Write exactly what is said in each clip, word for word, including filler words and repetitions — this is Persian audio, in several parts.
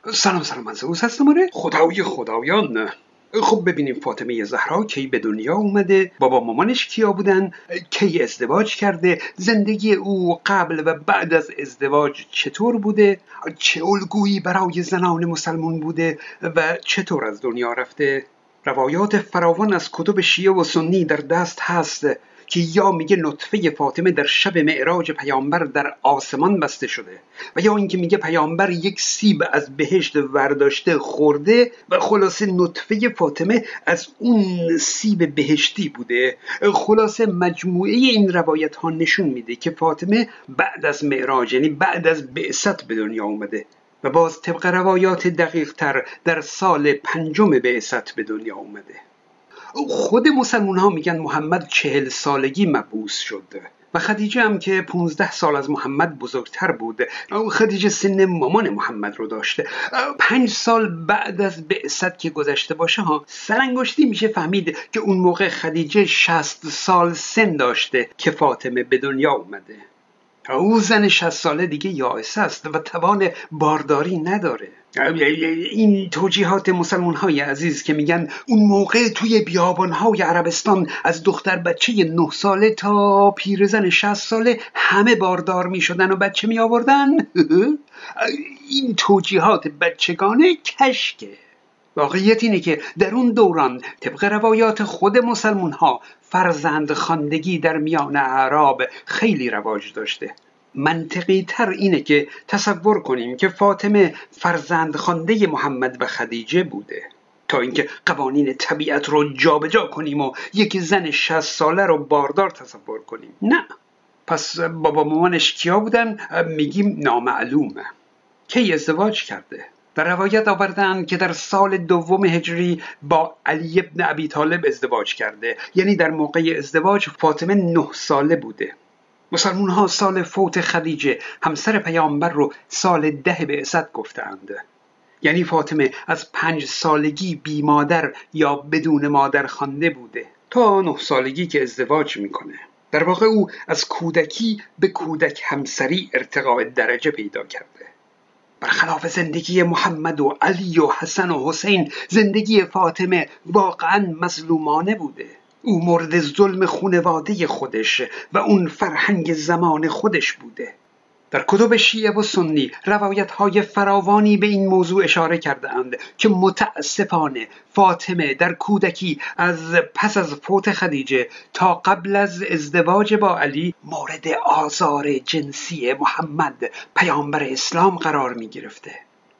سلام سلام، از اوست هستم. آره خدای خدایان. خب ببینیم فاطمه زهرا کی به دنیا اومده، بابا مامانش کیا بودن، کی ازدواج کرده، زندگی او قبل و بعد از ازدواج چطور بوده، چه الگویی برای زنان مسلمان بوده و چطور از دنیا رفته. روایات فراوان از کتب شیعه و سنی در دست هست که یا میگه نطفه فاطمه در شب معراج پیامبر در آسمان بسته شده و یا اینکه میگه پیامبر یک سیب از بهشت ورداشته خورده و خلاصه نطفه فاطمه از اون سیب بهشتی بوده. خلاصه مجموعه این روایت ها نشون میده که فاطمه بعد از معراج، یعنی بعد از بعثت، به دنیا اومده و باز طبق روایات دقیق تر در سال پنجم بعثت به دنیا اومده. خود مسلمان ها میگن محمد چهل سالگی مبعوث شد و خدیجه هم که پونزده سال از محمد بزرگتر بود. خدیجه سن مامان محمد رو داشته. پنج سال بعد از بعثت که گذشته باشه ها، سرانگشتی میشه فهمید که اون موقع خدیجه شصت سال سن داشته که فاطمه به دنیا اومده. او زن شصت ساله دیگه یائسه است و توان بارداری نداره. این توجیهات مسلمان های عزیز که میگن اون موقع توی بیابان های عربستان از دختر بچه نه ساله تا پیرزن شصت ساله همه باردار میشدن و بچه می آوردن، این توجیهات بچگانه کشکه. واقعیت اینه که در اون دوران طبق روایات خود مسلمان ها فرزند خواندگی در میان اعراب خیلی رواج داشته. منطقی تر اینه که تصور کنیم که فاطمه فرزند خوانده محمد و خدیجه بوده تا اینکه قوانین طبیعت رو جابجا کنیم و یک زن شصت ساله رو باردار تصور کنیم. نه، پس بابا مامانش کیا بودن؟ میگیم نامعلومه. کی ازدواج کرده؟ در روایت آوردن که در سال دوم هجری با علی ابن ابی طالب ازدواج کرده، یعنی در موقع ازدواج فاطمه نه ساله بوده. مسلمون ها سال فوت خدیجه همسر پیامبر رو سال ده بعثت گفتند، یعنی فاطمه از پنج سالگی بی مادر یا بدون مادر خوانده بوده تا نه سالگی که ازدواج میکنه. در واقع او از کودکی به کودک همسری ارتقاء درجه پیدا کرده. برخلاف زندگی محمد و علی و حسن و حسین، زندگی فاطمه واقعا مظلومانه بوده. او مورد ظلم خانواده خودش و اون فرهنگ زمان خودش بوده. در کتب شیعه و سنی روایت های فراوانی به این موضوع اشاره کرده اند که متاسفانه فاطمه در کودکی از پس از فوت خدیجه تا قبل از ازدواج با علی مورد آزار جنسی محمد پیامبر اسلام قرار می گرفته.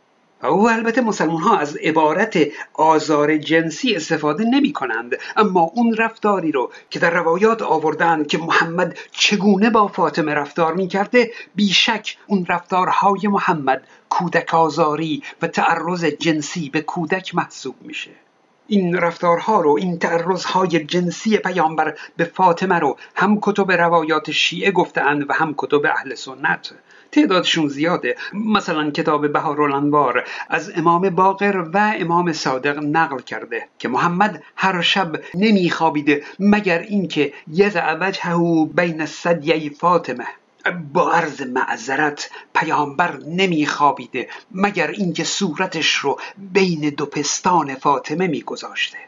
او البته مسلمان ها از عبارت آزار جنسی استفاده نمی کنند، اما اون رفتاری رو که در روایات آوردند که محمد چگونه با فاطمه رفتار می کرده، بیشک اون رفتارهای محمد کودک آزاری و تعرض جنسی به کودک محسوب میشه. این رفتارها رو، این تعرضهای جنسی پیامبر به فاطمه رو هم کتب روایات شیعه گفتند و هم کتب اهل سنت. تعدادشون زیاده. مثلا کتاب بهارالانوار از امام باقر و امام صادق نقل کرده که محمد هر شب نمیخوابیده مگر اینکه یضع وجهه بین ثدیی فاطمه. با عرض معذرت پیامبر نمیخوابیده مگر اینکه صورتش رو بین دو پستان فاطمه میگذاشته.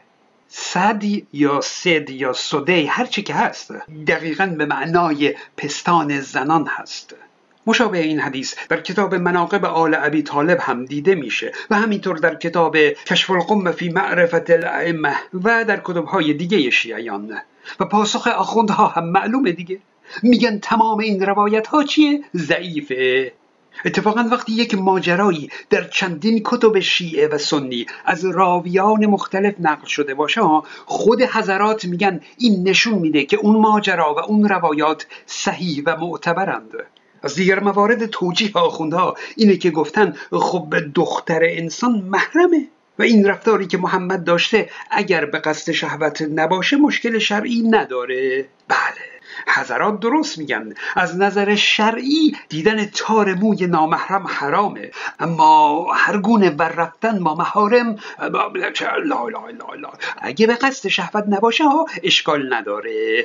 صدی یا صد یا صدی هر چی که هست دقیقاً به معنای پستان زنان هست. مشابه این حدیث در کتاب مناقب آل ابی طالب هم دیده میشه و همینطور در کتاب کشف الغم فی معرفت الائمه و در کتب‌های دیگه شیعیان. و پاسخ آخوندها هم معلومه دیگه، میگن تمام این روایت ها چیه؟ ضعیفه. اتفاقا وقتی یک ماجرایی در چندین کتب شیعه و سنی از راویان مختلف نقل شده باشه، خود حضرات میگن این نشون میده که اون ماجرا و اون روایات صحیح و معتبرند. از دیگر موارد توجیه آخوندها اینه که گفتن خب دختر انسان محرمه و این رفتاری که محمد داشته اگر به قصد شهوت نباشه مشکل شرعی نداره. بله، حضرات درست میگن، از نظر شرعی دیدن تار موی نامحرم حرامه، اما هر گونه ور رفتن با محارم لا لا لا لا اگه به قصد شهوت نباشه ها اشکال نداره.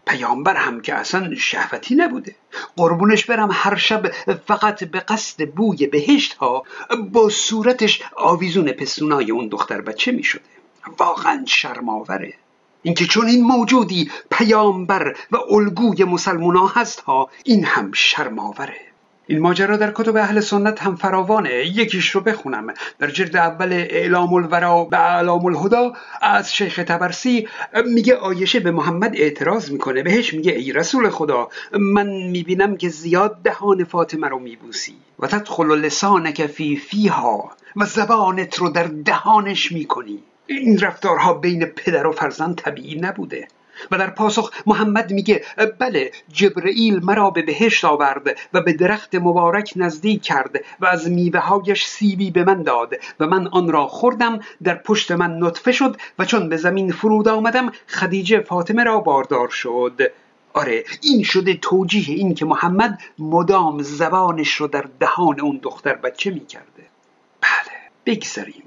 پیامبر هم که اصلا شهوتی نبوده. قربونش برم هر شب فقط به قصد بوی بهشت ها با صورتش آویزون پستونای اون دختر بچه می شده. واقعا شرماوره. اینکه چون این موجودی پیامبر و الگوی مسلمونا هست ها، این هم شرماوره. این ماجرا در کتب اهل سنت هم فراوانه. یکیش رو بخونم. در جلد اول اعلام الورا به اعلام الهدا از شیخ طبرسی میگه عایشه به محمد اعتراض میکنه، بهش میگه ای رسول خدا، من میبینم که زیاد دهان فاطمه رو میبوسی و تدخل لسانک فی فیها و زبانت رو در دهانش میکنی. این رفتارها بین پدر و فرزند طبیعی نبوده. و در پاسخ محمد میگه بله، جبرئیل مرا به بهشت آورد و به درخت مبارک نزدیک کرد و از میوه هایش سیبی به من داد و من آن را خوردم، در پشت من نطفه شد و چون به زمین فرود آمدم خدیجه فاطمه را باردار شد. آره، این شده توجیه این که محمد مدام زبانش رو در دهان اون دختر بچه میکرده. بله، بگذاریم.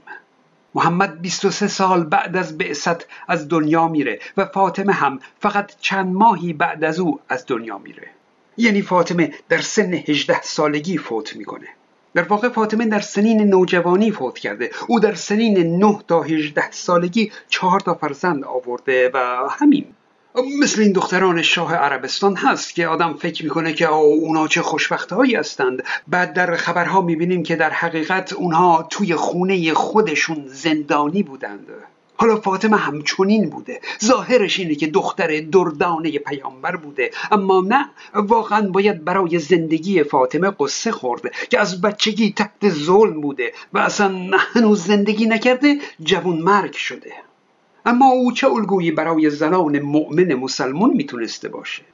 محمد بیست و سه سال بعد از بعثت از دنیا میره و فاطمه هم فقط چند ماهی بعد از او از دنیا میره. یعنی فاطمه در سن هجده سالگی فوت میکنه. در واقع فاطمه در سنین نوجوانی فوت کرده. او در سنین نه تا هجده سالگی چهار تا فرزند آورده و همین. مثل این دختران شاه عربستان هست که آدم فکر میکنه که اونا چه خوشبخت هایی هستند. بعد در خبرها میبینیم که در حقیقت اونها توی خونه خودشون زندانی بودند. حالا فاطمه همچنین بوده. ظاهرش اینه که دختر دردانه پیامبر بوده، اما نه، واقعا باید برای زندگی فاطمه قصه خورده که از بچگی تحت ظلم بوده و اصلا هنوز زندگی نکرده، جوان مرگ شده. اما او چه الگویی برای زنان مؤمن مسلمان میتونسته باشه؟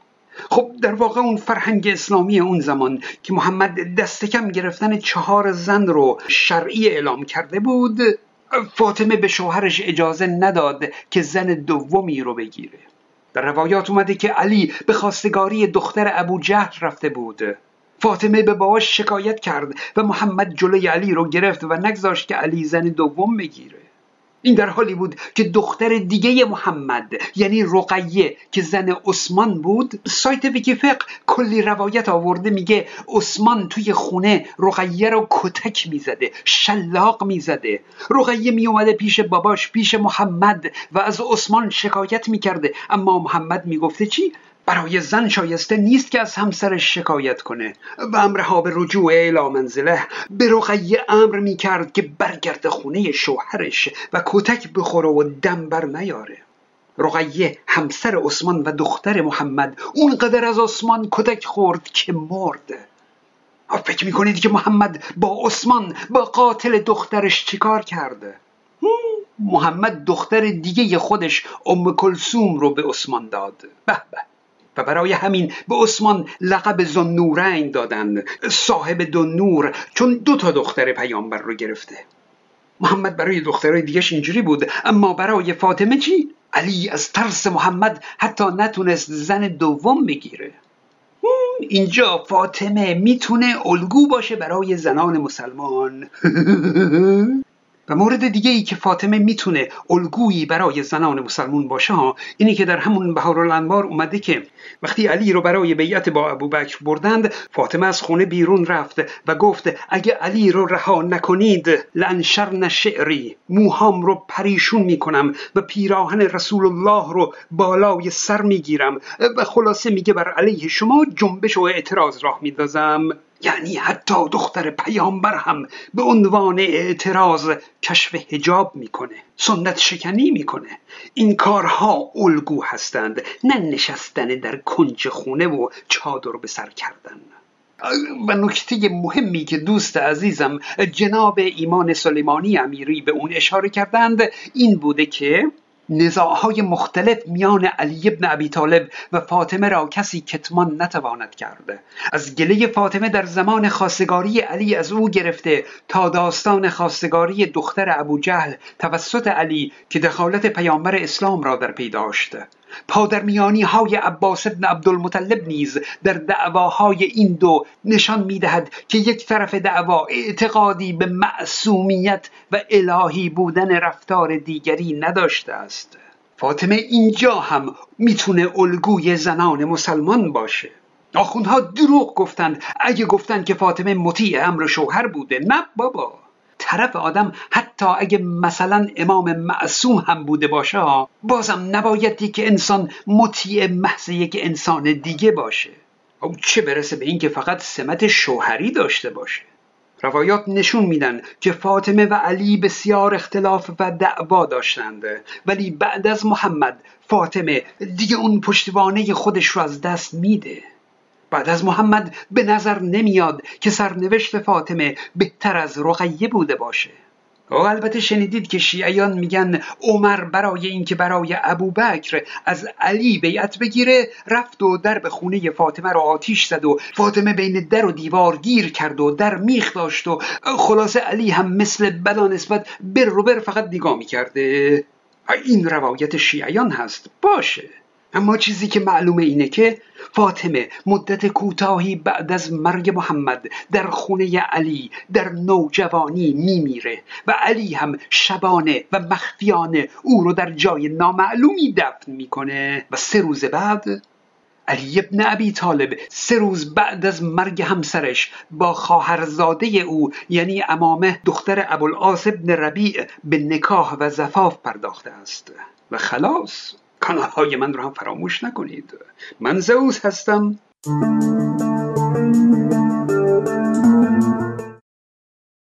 خب در واقع اون فرهنگ اسلامی اون زمان که محمد دست کم گرفتن چهار زن رو شرعی اعلام کرده بود، فاطمه به شوهرش اجازه نداد که زن دومی رو بگیره. در روایات اومده که علی به خواستگاری دختر ابو جهل رفته بود. فاطمه به باباش شکایت کرد و محمد جلوی علی رو گرفت و نگذاشت که علی زن دوم بگیره. این در حالی بود که دختر دیگه محمد، یعنی رقیه که زن عثمان بود، سایت ویکیفقه کلی روایت آورده میگه عثمان توی خونه رقیه رو کتک میزده، شلاق میزده. رقیه میومده پیش باباش، پیش محمد، و از عثمان شکایت میکرده، اما محمد میگفته چی؟ برای زن شایسته نیست که از همسرش شکایت کنه و امرها به رجوع الی منزله. به رقیه امر میکرد که برگرد خونه شوهرش و کتک بخوره و دم بر نیاره. رقیه همسر عثمان و دختر محمد اونقدر از عثمان کتک خورد که مرد. فکر میکنید که محمد با عثمان، با قاتل دخترش چیکار کرده؟ محمد دختر دیگه خودش ام کلثوم رو به عثمان داد. به به. و برای همین به عثمان لقب ذوالنورین دادن، صاحب دو نور، چون دو تا دختر پیامبر رو گرفته. محمد برای دخترای دیگهش اینجوری بود، اما برای فاطمه چی؟ علی از ترس محمد حتی نتونست زن دوم بگیره. اینجا فاطمه میتونه الگو باشه برای زنان مسلمان. و مورد دیگه ای که فاطمه میتونه الگویی برای زنان مسلمون باشه ها، اینی که در همون بهارالانوار اومده که وقتی علی رو برای بیعت با ابوبکر بردند، فاطمه از خونه بیرون رفت و گفت اگه علی رو رها نکنید لانشرن شعری، موهام رو پریشون میکنم و پیراهن رسول الله رو بالای سر میگیرم و خلاصه میگه بر علیه شما جنبش و اعتراض راه میندازم. یعنی حتی دختر پیامبر هم به عنوان اعتراض کشف حجاب میکنه، سنت شکنی میکنه. این کارها الگو هستند، نه نشستن در کنج خونه و چادر به سر کردن. و نکته مهمی که دوست عزیزم جناب ایمان سلیمانی امیری به اون اشاره کردند این بوده که نزاعهای مختلف میان علی بن ابی طالب و فاطمه را کسی کتمان نتواند کرد. از گله فاطمه در زمان خواستگاری علی از او گرفته تا داستان خواستگاری دختر ابو جهل توسط علی که دخالت پیامبر اسلام را در پی داشت. پادرمیانی های عباس بن عبدالمطلب نیز در دعواهای این دو نشان میدهد که یک طرف دعوا اعتقادی به معصومیت و الهی بودن رفتار دیگری نداشته است. فاطمه اینجا هم میتونه الگوی زنان مسلمان باشه. آخوندها دروغ گفتند اگه گفتند که فاطمه مطیع امر شوهر بوده. نه بابا، طرف آدم حتی اگه مثلا امام معصوم هم بوده باشه بازم نبایدی که انسان مطیع محض یک انسان دیگه باشه، او چه برسه به این که فقط سمت شوهری داشته باشه. روایات نشون میدن که فاطمه و علی بسیار اختلاف و دعوا داشتند، ولی بعد از محمد فاطمه دیگه اون پشتوانه خودش رو از دست میده. بعد از محمد به نظر نمیاد که سرنوشت فاطمه بهتر از رقیه بوده باشه. و البته شنیدید که شیعیان میگن عمر برای اینکه برای ابوبکر از علی بیعت بگیره رفت و در به خونه فاطمه رو آتیش زد و فاطمه بین در و دیوار گیر کرد و در میخ داشت و خلاصه علی هم مثل بلا نسبت بر رو بر فقط نگاه میکرده. این روایت شیعیان هست، باشه، اما چیزی که معلومه اینه که فاطمه مدت کوتاهی بعد از مرگ محمد در خونه علی در نوجوانی میمیره و علی هم شبانه و مخفیانه او رو در جای نامعلومی دفن میکنه و سه روز بعد علی ابن ابی طالب سه روز بعد از مرگ همسرش با خواهرزاده او یعنی عمامه دختر ابوالعاص ابن ربیع به نکاح و زفاف پرداخته است. و خلاص، کانال های من رو هم فراموش نکنید. من زئوس هستم.